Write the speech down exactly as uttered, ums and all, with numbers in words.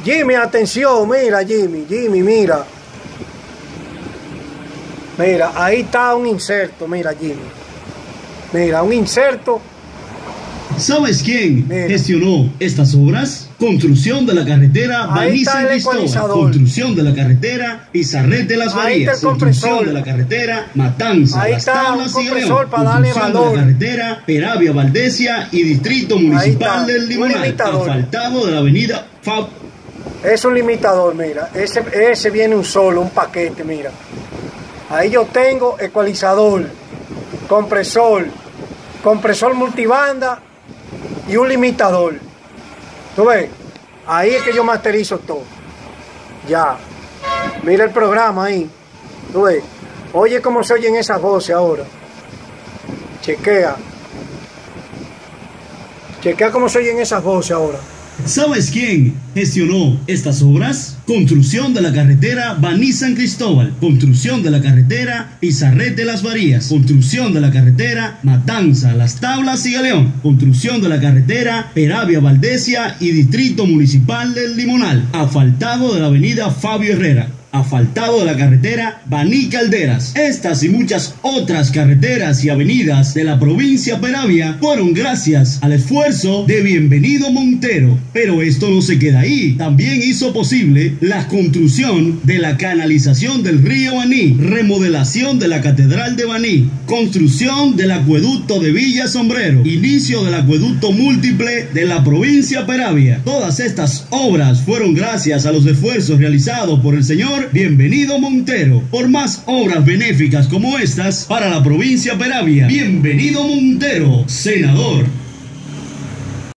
Jimmy, atención, mira, Jimmy, Jimmy, mira. Mira, ahí está un inserto, mira, Jimmy. Mira, un inserto. ¿Sabes quién Mira. gestionó estas obras? Construcción de la carretera Ahí está Baní-San el Cristóbal, ecualizador. Construcción de la carretera Pizarret de las Ahí está Varías, el compresor. construcción de la carretera Matanza, Ahí Las está Tablas un y compresor Galeón, para darle construcción valor. de la carretera Peravia, Valdesia y Distrito está, Municipal del un Limonal, limitador. asfaltado de la avenida Fab. Es un limitador, mira. Ese, ese viene un solo, un paquete, mira. Ahí yo tengo ecualizador, compresor, compresor multibanda y un limitador. ¿Tú ves? Ahí es que yo masterizo todo. Ya. Mira el programa ahí. ¿Tú ves? Oye cómo se oyen esas voces ahora. Chequea. Chequea cómo se oyen esas voces ahora. ¿Sabes quién gestionó estas obras? Construcción de la carretera Baní-San Cristóbal, construcción de la carretera Pizarret de las Varías, construcción de la carretera Matanza, Las Tablas y Galeón, construcción de la carretera Peravia, Valdesia y Distrito Municipal del Limonal, asfaltado de la avenida Fabio Herrera, asfaltado de la carretera Baní Calderas. Estas y muchas otras carreteras y avenidas de la provincia Peravia fueron gracias al esfuerzo de Bienvenido Montero. Pero esto no se queda ahí. También hizo posible la construcción de la canalización del río Baní, remodelación de la Catedral de Baní, construcción del acueducto de Villa Sombrero, inicio del acueducto múltiple de la provincia Peravia. Todas estas obras fueron gracias a los esfuerzos realizados por el señor Bienvenido Montero. Por más obras benéficas como estas para la provincia Peravia, Bienvenido Montero, senador.